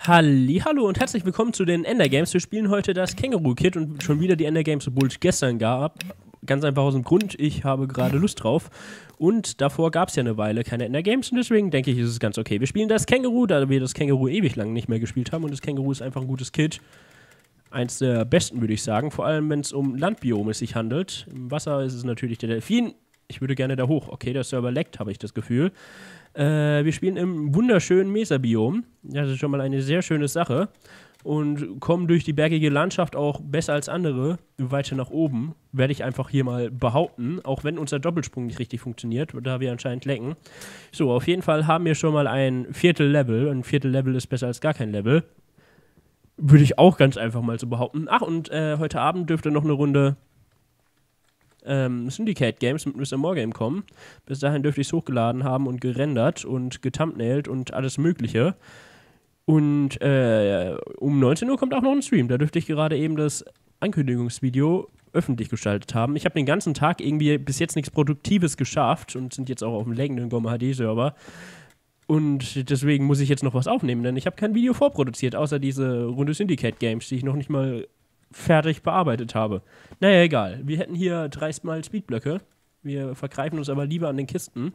Hallihallo und herzlich willkommen zu den Ender Games. Wir spielen heute das Känguru-Kit und schon wieder die Ender Games, obwohl es gestern gab. Ganz einfach aus dem Grund, ich habe gerade Lust drauf. Und davor gab es ja eine Weile keine Ender Games und deswegen denke ich, ist es ganz okay. Wir spielen das Känguru, da wir das Känguru ewig lang nicht mehr gespielt haben und das Känguru ist einfach ein gutes Kit. Eins der besten, würde ich sagen, vor allem wenn es um Landbiome sich handelt. Im Wasser ist es natürlich der Delfin. Ich würde gerne da hoch. Okay, der Server leckt, habe ich das Gefühl. Wir spielen im wunderschönen Mesa-Biom. Das ist schon mal eine sehr schöne Sache. Und kommen durch die bergige Landschaft auch besser als andere weiter nach oben. Werde ich einfach hier mal behaupten. Auch wenn unser Doppelsprung nicht richtig funktioniert, da wir anscheinend lecken. So, auf jeden Fall haben wir schon mal ein Viertel-Level. Ein Viertel-Level ist besser als gar kein Level. Würde ich auch ganz einfach mal so behaupten. Ach, und heute Abend dürfte noch eine Runde Syndicate Games mit Mr. Morgame kommen. Bis dahin dürfte ich es hochgeladen haben und gerendert und gethumbnailt und alles Mögliche. Und um 19 Uhr kommt auch noch ein Stream. Da dürfte ich gerade eben das Ankündigungsvideo öffentlich gestaltet haben. Ich habe den ganzen Tag irgendwie bis jetzt nichts Produktives geschafft und sind jetzt auch auf dem leckenden Gomma HD-Server. Und deswegen muss ich jetzt noch was aufnehmen, denn ich habe kein Video vorproduziert, außer diese Runde Syndicate Games, die ich noch nicht mal fertig bearbeitet habe. Naja, egal. Wir hätten hier dreist mal Speedblöcke. Wir vergreifen uns aber lieber an den Kisten.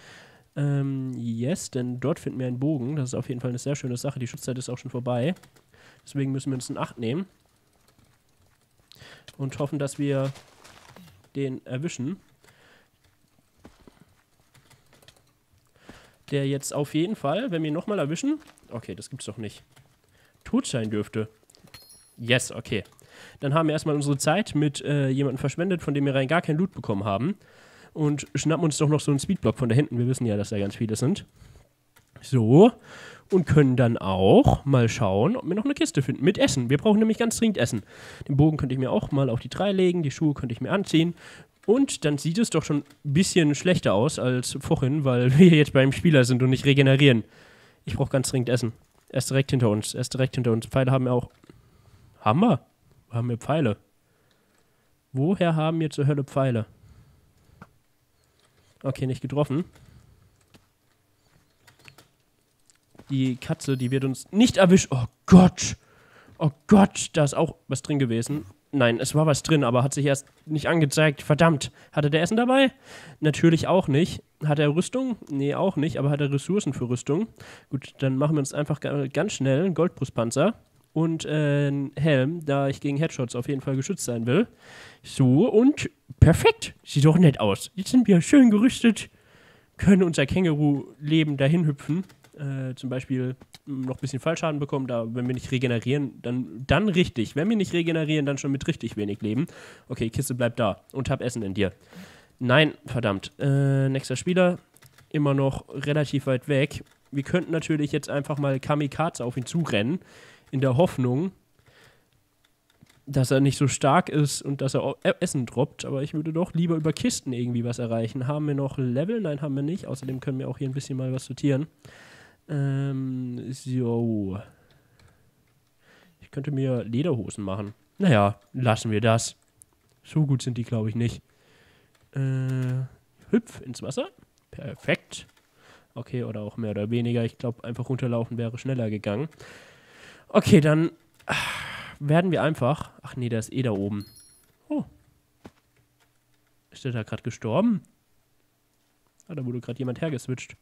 Yes, denn dort finden wir einen Bogen. Das ist auf jeden Fall eine sehr schöne Sache. Die Schutzzeit ist auch schon vorbei. Deswegen müssen wir uns in Acht nehmen. Und hoffen, dass wir den erwischen. Der jetzt auf jeden Fall, wenn wir ihn nochmal erwischen... Okay, das gibt's doch nicht. Tot sein dürfte. Yes, okay. Dann haben wir erstmal unsere Zeit mit jemandem verschwendet, von dem wir rein gar kein Loot bekommen haben. Und schnappen uns doch noch so einen Speedblock von da hinten. Wir wissen ja, dass da ganz viele sind. So. Und können dann auch mal schauen, ob wir noch eine Kiste finden mit Essen. Wir brauchen nämlich ganz dringend Essen. Den Bogen könnte ich mir auch mal auf die 3 legen. Die Schuhe könnte ich mir anziehen. Und dann sieht es doch schon ein bisschen schlechter aus als vorhin, weil wir jetzt beim Spieler sind und nicht regenerieren. Ich brauche ganz dringend Essen. Er ist direkt hinter uns. Pfeile haben wir auch. Haben wir? Wo haben wir Pfeile? Woher haben wir zur Hölle Pfeile? Okay, nicht getroffen. Die Katze, die wird uns nicht erwischen. Oh Gott! Oh Gott, da ist auch was drin gewesen. Nein, es war was drin, aber hat sich erst nicht angezeigt. Verdammt. Hatte der Essen dabei? Natürlich auch nicht. Hat er Rüstung? Nee, auch nicht, aber hat er Ressourcen für Rüstung? Gut, dann machen wir uns einfach ganz schnell einen Goldbrustpanzer. Und einen Helm, da ich gegen Headshots auf jeden Fall geschützt sein will. So, und perfekt. Sieht doch nett aus. Jetzt sind wir schön gerüstet. Können unser Känguru-Leben dahin hüpfen. Zum Beispiel noch ein bisschen Fallschaden bekommen, da, wenn wir nicht regenerieren, dann richtig. Wenn wir nicht regenerieren, dann schon mit richtig wenig Leben. Okay, Kiste bleibt da und hab Essen in dir. Nein, verdammt. Nächster Spieler, immer noch relativ weit weg. Wir könnten natürlich jetzt einfach mal Kamikaze auf ihn zurennen, in der Hoffnung, dass er nicht so stark ist und dass er Essen droppt. Aber ich würde doch lieber über Kisten irgendwie was erreichen. Haben wir noch Level? Nein, haben wir nicht. Außerdem können wir auch hier ein bisschen mal was sortieren. So. Ich könnte mir Lederhosen machen. Naja, lassen wir das. So gut sind die, glaube ich, nicht. Hüpf ins Wasser. Perfekt. Okay, oder auch mehr oder weniger. Ich glaube, einfach runterlaufen wäre schneller gegangen. Okay, dann werden wir einfach... Ach nee, der ist eh da oben. Oh. Ist der da gerade gestorben? Ah, da wurde gerade jemand hergeswitcht.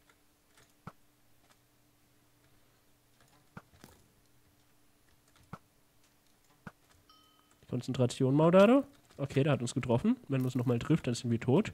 Konzentration, Maudado. Okay, der hat uns getroffen. Wenn er uns nochmal trifft, dann sind wir tot.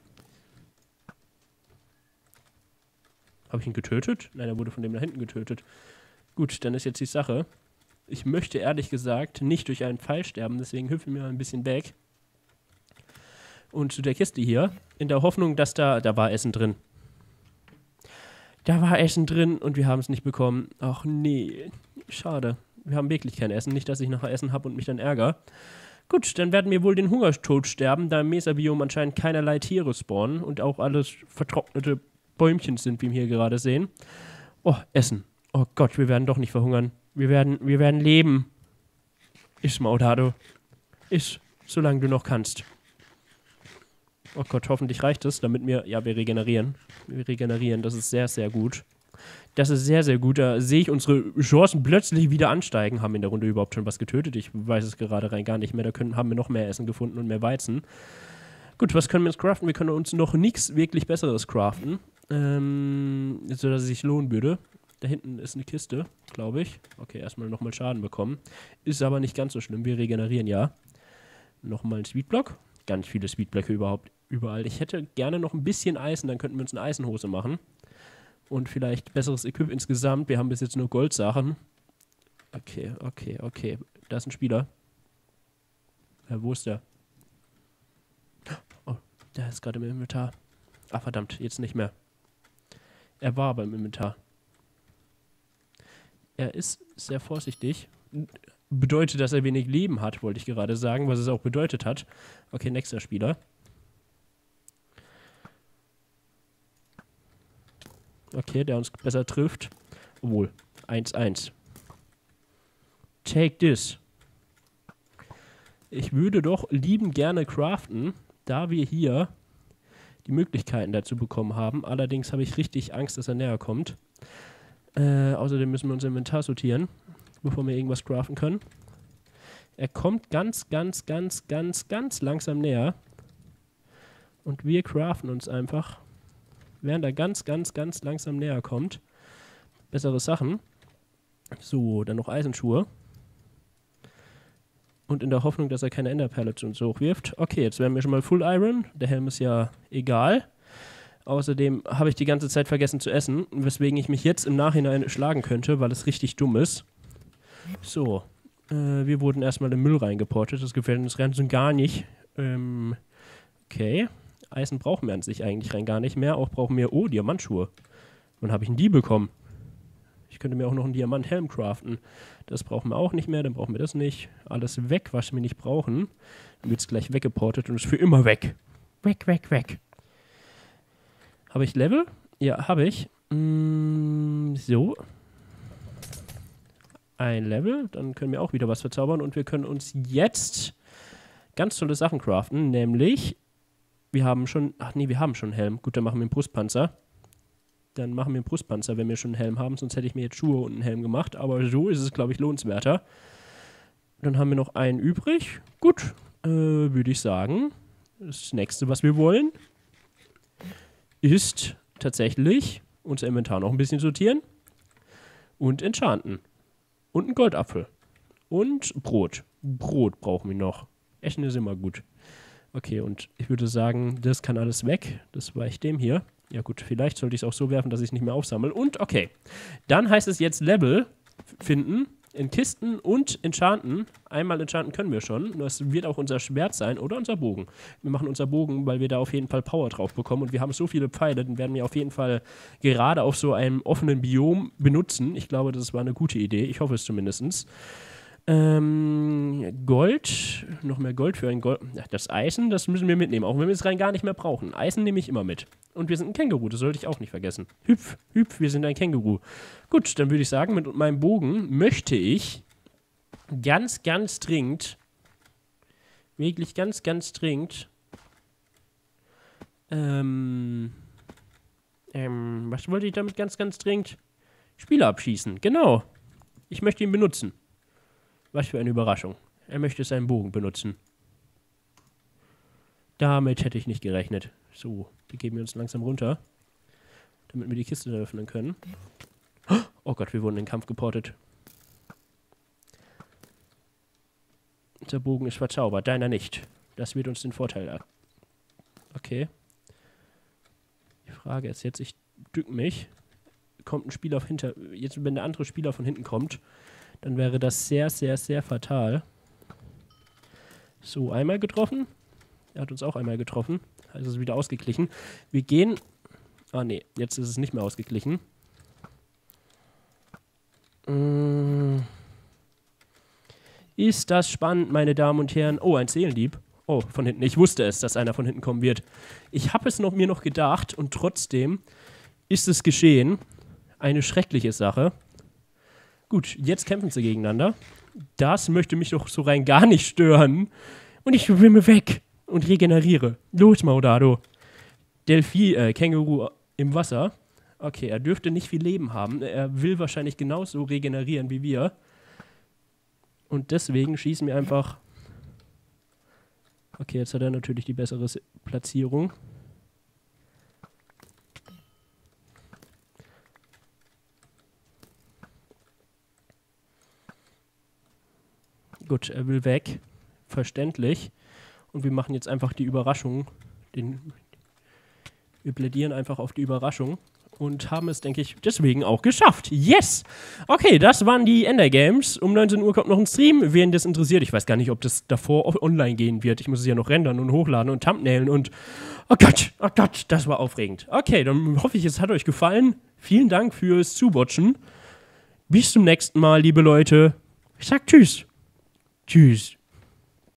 Habe ich ihn getötet? Nein, er wurde von dem da hinten getötet. Gut, dann ist jetzt die Sache... Ich möchte ehrlich gesagt nicht durch einen Pfeil sterben, deswegen hüpfen wir mal ein bisschen weg. Und zu der Kiste hier, in der Hoffnung, dass da war Essen drin. Da war Essen drin und wir haben es nicht bekommen. Ach nee, schade. Wir haben wirklich kein Essen. Nicht, dass ich nachher Essen habe und mich dann ärgere. Gut, dann werden wir wohl den Hungertod sterben, da im Mesa-Biom anscheinend keinerlei Tiere spawnen und auch alles vertrocknete Bäumchen sind, wie wir hier gerade sehen. Oh, Essen. Oh Gott, wir werden doch nicht verhungern. Wir werden leben. Iss, Maudado. Iss, solange du noch kannst. Oh Gott, hoffentlich reicht es, damit wir... Ja, wir regenerieren. Wir regenerieren, das ist sehr, sehr gut. Das ist sehr, sehr gut. Da sehe ich unsere Chancen plötzlich wieder ansteigen. Haben wir in der Runde überhaupt schon was getötet? Ich weiß es gerade rein gar nicht mehr. Haben wir noch mehr Essen gefunden und mehr Weizen. Gut, was können wir uns craften? Wir können uns noch nichts wirklich Besseres craften. Sodass es sich lohnen würde. Da hinten ist eine Kiste, glaube ich. Okay, erstmal nochmal Schaden bekommen. Ist aber nicht ganz so schlimm. Wir regenerieren ja. Nochmal ein Sweetblock. Ganz viele Sweetblöcke überall. Ich hätte gerne noch ein bisschen Eisen, dann könnten wir uns eine Eisenhose machen. Und vielleicht besseres Equip insgesamt. Wir haben bis jetzt nur Goldsachen. Okay. Da ist ein Spieler. Wo ist der? Oh, der ist gerade im Inventar. Ah, verdammt, jetzt nicht mehr. Er war aber im Inventar. Er ist sehr vorsichtig. Bedeutet, dass er wenig Leben hat, wollte ich gerade sagen, was es auch bedeutet hat. Okay, nächster Spieler. Okay, der uns besser trifft. Obwohl, 1-1. Take this. Ich würde doch lieben gerne craften, da wir hier die Möglichkeiten dazu bekommen haben. Allerdings habe ich richtig Angst, dass er näher kommt. Außerdem müssen wir unser Inventar sortieren, bevor wir irgendwas craften können. Er kommt ganz langsam näher. Und wir craften uns einfach, während er ganz langsam näher kommt, bessere Sachen. So, dann noch Eisenschuhe. Und in der Hoffnung, dass er keine Enderperle zu uns hochwirft. Okay, jetzt wären wir schon mal Full Iron. Der Helm ist ja egal. Außerdem habe ich die ganze Zeit vergessen zu essen, weswegen ich mich jetzt im Nachhinein schlagen könnte, weil es richtig dumm ist. So, wir wurden erstmal im Müll reingeportet. Das gefällt uns ganz und gar nicht. Okay, Eisen brauchen wir an sich eigentlich rein gar nicht mehr. Auch brauchen wir, oh, Diamantschuhe. Wann habe ich denn die bekommen? Ich könnte mir auch noch einen Diamanthelm craften. Das brauchen wir auch nicht mehr, dann brauchen wir das nicht. Alles weg, was wir nicht brauchen. Dann wird es gleich weggeportet und ist für immer weg. Weg. Habe ich Level? Ja, habe ich. So. Ein Level. Dann können wir auch wieder was verzaubern. Und wir können uns jetzt ganz tolle Sachen craften. Nämlich, wir haben schon einen Helm. Gut, dann machen wir einen Brustpanzer. Wenn wir schon einen Helm haben. Sonst hätte ich mir jetzt Schuhe und einen Helm gemacht. Aber so ist es, glaube ich, lohnenswerter. Dann haben wir noch einen übrig. Gut, würde ich sagen. Das nächste, was wir wollen, ist tatsächlich unser Inventar noch ein bisschen sortieren und enchanten. Und einen Goldapfel. Und Brot. Brot brauchen wir noch. Essen ist immer gut. Okay, und ich würde sagen, das kann alles weg. Das war ich dem hier. Ja gut, vielleicht sollte ich es auch so werfen, dass ich es nicht mehr aufsammle. Und okay, dann heißt es jetzt Level finden in Kisten und enchanten. Einmal enchanten können wir schon. Das wird auch unser Schwert sein oder unser Bogen. Wir machen unser Bogen, weil wir da auf jeden Fall Power drauf bekommen. Und wir haben so viele Pfeile, den werden wir auf jeden Fall gerade auf so einem offenen Biom benutzen. Ich glaube, das war eine gute Idee. Ich hoffe es zumindest. Gold. Noch mehr Gold für ein Gold. Ja, das Eisen, das müssen wir mitnehmen. Auch wenn wir es rein gar nicht mehr brauchen. Eisen nehme ich immer mit. Und wir sind ein Känguru, das sollte ich auch nicht vergessen. Hüpf, wir sind ein Känguru. Gut, dann würde ich sagen, mit meinem Bogen möchte ich ganz dringend, wirklich ganz dringend, was wollte ich damit ganz dringend? Spieler abschießen, genau. Ich möchte ihn benutzen. Was für eine Überraschung. Er möchte seinen Bogen benutzen. Damit hätte ich nicht gerechnet. So, die geben wir uns langsam runter, damit wir die Kiste öffnen können. Oh Gott, wir wurden in den Kampf geportet. Unser Bogen ist verzaubert, deiner nicht. Das wird uns den Vorteil. Okay. Die Frage ist jetzt, ich dück mich. Kommt ein Spieler hinter. Jetzt, wenn der andere Spieler von hinten kommt, dann wäre das sehr fatal. So, einmal getroffen. Er hat uns auch einmal getroffen. Also ist es wieder ausgeglichen. Wir gehen... Ah, nee, jetzt ist es nicht mehr ausgeglichen. Ist das spannend, meine Damen und Herren? Oh, ein Seelendieb. Oh, von hinten. Ich wusste es, dass einer von hinten kommen wird. Ich habe es mir noch gedacht und trotzdem ist es geschehen. Eine schreckliche Sache. Gut, jetzt kämpfen sie gegeneinander. Das möchte mich doch so rein gar nicht stören. Und ich schwimme weg und regeneriere. Los, Maudado. Känguru im Wasser. Okay, er dürfte nicht viel Leben haben. Er will wahrscheinlich genauso regenerieren wie wir. Und deswegen schießen wir einfach... Okay, jetzt hat er natürlich die bessere Platzierung. Gut, er will weg. Verständlich. Und wir machen jetzt einfach die Überraschung. Wir plädieren einfach auf die Überraschung. Und haben es, denke ich, deswegen auch geschafft. Yes! Okay, das waren die Endergames. Um 19 Uhr kommt noch ein Stream. Wen das interessiert, ich weiß gar nicht, ob das davor online gehen wird. Ich muss es ja noch rendern und hochladen und thumbnailen und... Oh Gott, das war aufregend. Okay, dann hoffe ich, es hat euch gefallen. Vielen Dank fürs Zuwatchen. Bis zum nächsten Mal, liebe Leute. Ich sag Tschüss. Tschüss.